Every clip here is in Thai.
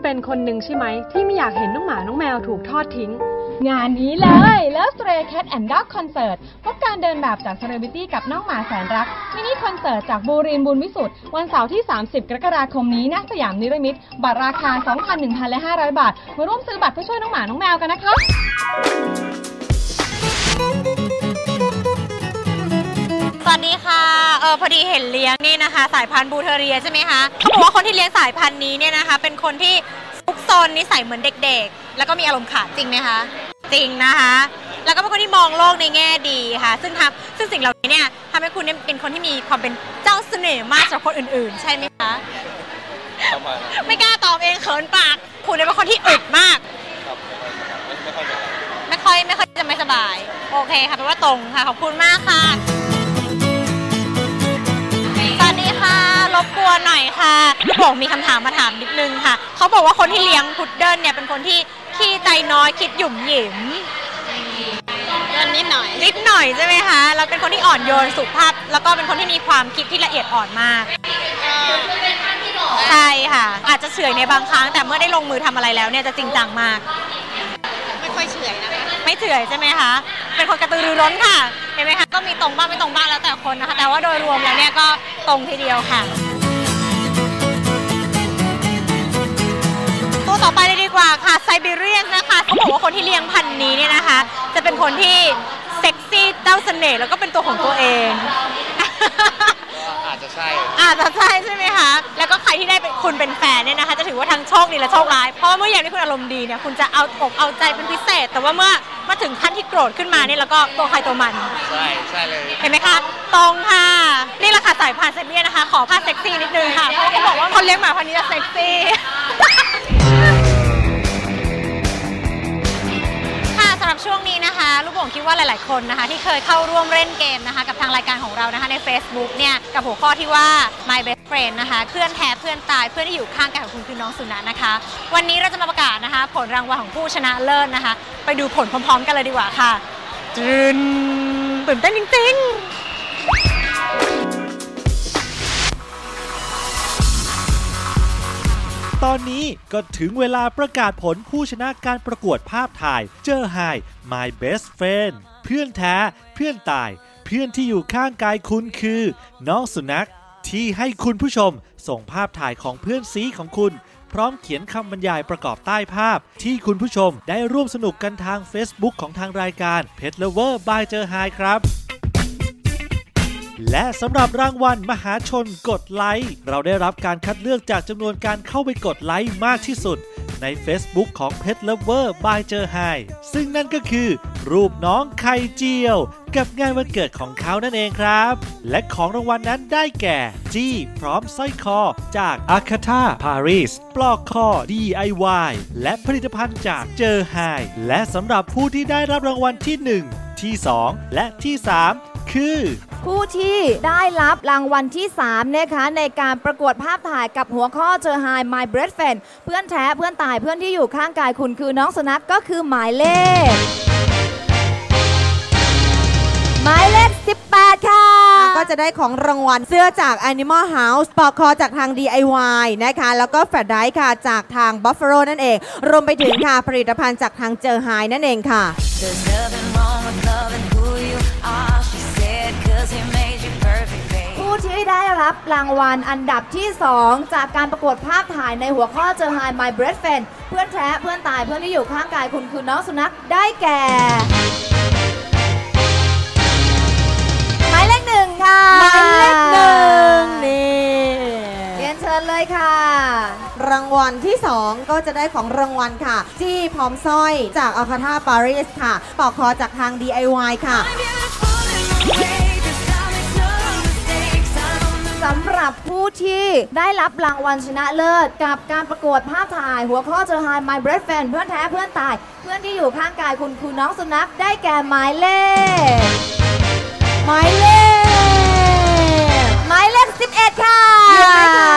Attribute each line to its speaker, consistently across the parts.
Speaker 1: เป็นคนหนึ่งใช่ไหมที่ไม่อยากเห็นน้องหมาน้องแมวถูกทอดทิ้ง
Speaker 2: งานนี้เลยแล้ว Stray Cat and Dog Concert พบการเดินแบบจากเซเลบริตี้กับน้องหมาแสนรักมินิคอนเสิร์ตจากบูรินทร์บุญวิสุทธิ์วันเสาร์ที่30กรกฎาคมนี้ณสยามนิรมิตบัตรราคา 2,100 และ 500 บาทมาร่วมซื้อบัตรเพื่อช่วยน้องหมาน้องแมวกันนะคะ
Speaker 3: สวัสดีค่ะพอดีเห็นเลี้ยงนี่นะคะสายพันธุ์บูเทเรียใช่ไหมคะเขาบอกว่าคนที่เลี้ยงสายพันธุ์นี้เนี่ยนะคะเป็นคนที่ซุกซนนิสัยเหมือนเด็กๆแล้วก็มีอารมณ์ขันจริงไหมคะจริงนะคะแล้วก็เป็นคนที่มองโลกในแง่ดีค่ะซึ่งสิ่งเหล่านี้เนี่ยทำให้คุณเป็นคนที่มีความเป็นเจ้าเสน่ห์มากสำหรับคนอื่นๆใช่ไหมคะไม่กล้าตอบเองเขินปากคุณเป็นคนที่อึดมากไม่ค่อยจะไม่สบายโอเคค่ะแปลว่าตรงค่ะขอบคุณมากค่ะสวัสดีค่ะรบกวนหน่อยค่ะลูกโป่งมีคำถามมาถามนิดนึงค่ะเขาบอกว่าคนที่เลี้ยงพุดเดิ้ลเนี่ยเป็นคนที่ขี้ใจน้อยคิดหยุ่มหยิมนิดหน่อยใช่ไหมคะแล้วเป็นคนที่อ่อนโยนสุภาพแล้วก็เป็นคนที่มีความคิดที่ละเอียดอ่อนมากใช่ค่ะอาจจะเฉื่อยในบางครั้งแต่เมื่อได้ลงมือทำอะไรแล้วเนี่ยจะจริงจังมากไม่ค่อยเฉื่อยนะคะไม่เฉื่อยใช่ไหมคะเป็นคนกระตือรือร้นค่ะเห็นไหมคะก็มีตรงบ้างไม่ตรงบ้างแล้วแต่คนนะคะแต่ว่าโดยรวมแล้วเนี่ยก็ตรงทีเดียวค่ะตัวต่อไปเลยดีกว่าค่ะไซบีเรียนนะคะเขาบอกว่าคนที่เลี้ยงพันธุ์นี้เนี่ยนะคะจะเป็นคนที่เซ็กซี่เจ้าเสน่ห์แล้วก็เป็นตัวของตัวเอง
Speaker 4: อาจจะใช่
Speaker 3: ใช่ไหมคะแล้วก็ใครที่ได้คุณเป็นแฟนเนี่ยนะคะจะถือว่าทั้งโชคดีและโชคร้ายเพราะว่าเมื่ออย่างที่คุณอารมณ์ดีเนี่ยคุณจะเอาอกเอาใจเป็นพิเศษแต่ว่าเมื่อมาถึงขั้นที่โกรธขึ้นมาเนี่ยแล้วก็ตัวใครตัวมัน
Speaker 4: ใช่เลย
Speaker 3: เห็นไหมคะตรงค่ะนี่แหละค่ะสายพันธุ์ไซบีเรียนนะคะขอผ้าเซ็กซี่นิดนึงค่ะเพราะเขาบอกว่าคนเลี้ยงหมาพันธุ์นี้จะเซ็กซี่สำหรับช่วงนี้นะคะลูกโป่งคิดว่าหลายๆคนนะคะที่เคยเข้าร่วมเล่นเกมนะคะกับทางรายการของเรานะคะใน Facebook เนี่ยกับหัวข้อที่ว่า My Best Friend นะคะเพื่อนแท้เพื่อนตายเพื่อนที่อยู่ข้างกายของคุณคือน้องสุนัขนะคะวันนี้เราจะมาประกาศนะคะผลรางวัลของผู้ชนะเลิศนะคะไปดูผลพร้อมๆกันเลยดีกว่าค่ะตื่นเต้นจริงๆ
Speaker 5: ตอนนี้ก็ถึงเวลาประกาศผลผู้ชนะการประกวดภาพถ่ายเจอไฮ My Best Friend เพื่อนแท้เพื่อนตายเพื่อนที่อยู่ข้างกายคุณคือน้องสุนัขที่ให้คุณผู้ชมส่งภาพถ่ายของเพื่อนซีของคุณพร้อมเขียนคำบรรยายประกอบใต้ภาพที่คุณผู้ชมได้ร่วมสนุกกันทาง Facebook ของทางรายการ Pet Lover by เจอไฮครับและสำหรับรางวัลมหาชนกดไลค์เราได้รับการคัดเลือกจากจำนวนการเข้าไปกดไลค์มากที่สุดใน Facebook ของ Pet Lover by เจอไฮซึ่งนั่นก็คือรูปน้องไข่เจียวกับงานวันเกิดของเขานั่นเองครับและของรางวัลนั้นได้แก่จี้พร้อมสร้อยคอจาก Akata Paris ปลอกคอ DIY และผลิตภัณฑ์จากเจอไฮและสำหรับผู้ที่ได้รับรางวัลที่1ที่2และที่3คือ
Speaker 2: ผู้ที่ได้รับรางวัลที่3นะคะในการประกวดภาพถ่ายกับหัวข้อเจอไฮ My Best Friend เพื่อนแท้เพื่อนตายเพื่อนที่อยู่ข้างกายคุณคือน้องสุนัขก็คือหมายเลข18ค่ะ
Speaker 6: ก็จะได้ของรางวัลเสื้อจาก Animal House ปลอกคอจากทาง DIY นะคะแล้วก็แฟลชไดรฟ์ค่ะจากทาง Buffalo นั่นเองรวมไปถึงค่ะผลิตภัณฑ์จากทางเจอไฮนั่นเองค่ะ
Speaker 2: ผู้ที่ได้รับรางวัลอันดับที่2จากการประกวดภาพถ่ายในหัวข้อเจอไฮ My Best Friend เพื่อนแท้เพื่อนตายเพื่อนที่อยู่ข้างกายคุณคือน้องสุนัขได้แก่หมายเลข1ค่ะ
Speaker 6: หมายเลข1นี่
Speaker 2: เรียนเชิญเลยค่ะ
Speaker 6: รางวัลที่2ก็จะได้ของรางวัลค่ะจี้พร้อมสร้อยจาก Akata Paris ค่ะปลอกคอจากทาง DIY ค่ะ
Speaker 2: สำหรับผู้ที่ได้รับรางวัลชนะเลิศกับการประกวดภาพถ่ายหัวข้อเจอไฮ My Best Friend เพื่อนแท้เพื่อนตายเพื่อนที่อยู่ข้างกายคุณคือน้องสุนัขได้แก่หมายเลข11ค่ะ
Speaker 6: เย้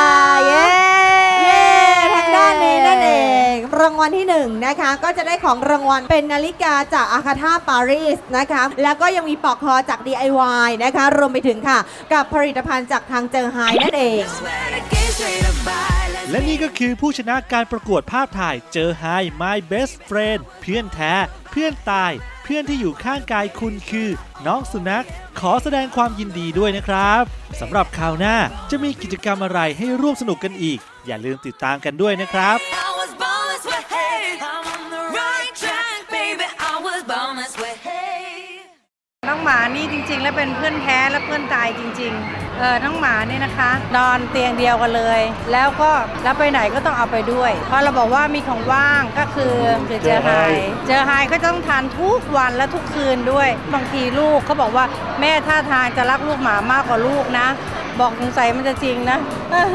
Speaker 6: ทางด้านนี้นั่นเองรางวัลที่1นะคะก็จะได้ของรางวัลเป็นนาฬิกาจาก Akata Paris นะคะแล้วก็ยังมีปลอกคอจาก DIY นะคะรวมไปถึงค่ะกับผลิตภัณฑ์จากทางเจอไฮนั่นเอง
Speaker 5: และนี่ก็คือผู้ชนะการประกวดภาพถ่ายเจอไฮ My Best Friend เพื่อนแท้เพื่อนตายเพื่อนที่อยู่ข้างกายคุณคือน้องสุนัขขอแสดงความยินดีด้วยนะครับสำหรับคราวหน้าจะมีกิจกรรมอะไรให้ร่วมสนุกกันอีกอย่าลืมติดตามกันด้วยนะครับ
Speaker 4: น้องหมานี่จริงๆแล้วเป็นเพื่อนแท้และเพื่อนตายจริงๆน้องหมานี่นะคะนอนเตียงเดียวกันเลยแล้วก็รับไปไหนก็ต้องเอาไปด้วยพอเราบอกว่ามีของว่างก็คือเจอไฮก็ต้องทานทุกวันและทุกคืนด้วยบางทีลูกเขาบอกว่าแม่ท่าทางจะรักลูกหมามากกว่าลูกนะบอกสงสัยมันจะจริงนะ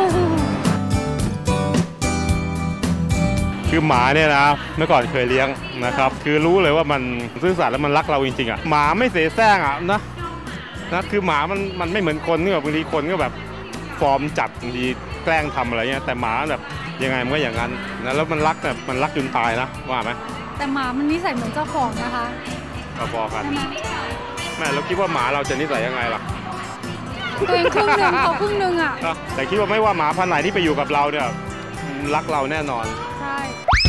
Speaker 7: คือหมาเนี่ยนะเมื่อก่อนเคยเลี้ยงนะครับคือรู้เลยว่ามันซื่อสัตย์แล้วมันรักเราจริงๆอ่ะหมาไม่เสแสร้งอ่ะนะคือหมามันไม่เหมือนคนนี่แบบบางทีคนก็แบบฟอร์มจัดบางทีแกล้งทำอะไรเงี้ยแต่หมาแบบยังไงมันก็อย่างนั้นนะแล้วมันรักแบบมันรักจนตายนะว่าไหม
Speaker 8: แต่หมามันนิสัยเหมือนเจ้าของนะคะ
Speaker 7: พอกันแม่เราคิดว่าหมาเราจะนิสัยยังไงล่ะ
Speaker 8: ตัวเองครึ่งนึงเขาครึ่งนึงอ่ะ
Speaker 7: แต่คิดว่าไม่ว่าหมาพันธุ์ไหนที่ไปอยู่กับเราเนี่ยรักเราแน่นอน
Speaker 8: ใช่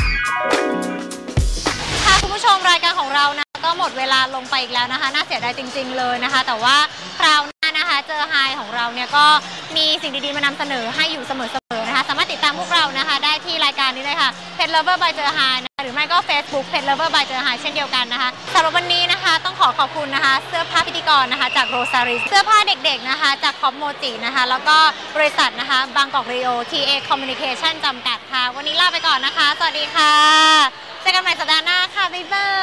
Speaker 3: ค่ะคุณผู้ชมรายการของเรานะก็หมดเวลาลงไปอีกแล้วนะคะน่าเสียดายจริงๆเลยนะคะแต่ว่าคราวหน้านะคะเจอไฮของเราเนี่ยก็มีสิ่งดีๆมานำเสนอให้อยู่เสมอๆนะคะสามารถติดตามพวกเรานะคะได้ที่รายการนี้เลยค่ะ Pet Lover by เจอไฮนะคะหรือไม่ก็ Facebook Pet Lover by เจอไฮเช่นเดียวกันนะคะสำหรับวันนี้นะคะต้องขอบคุณนะคะเสื้อผ้าพิธีกรนะคะจากโรซาริเสื้อผ้าเด็กๆนะคะจากคอปโมจินะคะแล้วก็บริษัทนะคะบางกอกเรโอ TA Communication จำกัดค่ะวันนี้ลาไปก่อนนะคะสวัสดีค่ะเจอกันใหม่สัปดาห์หน้าค่ะบ๊ายบาย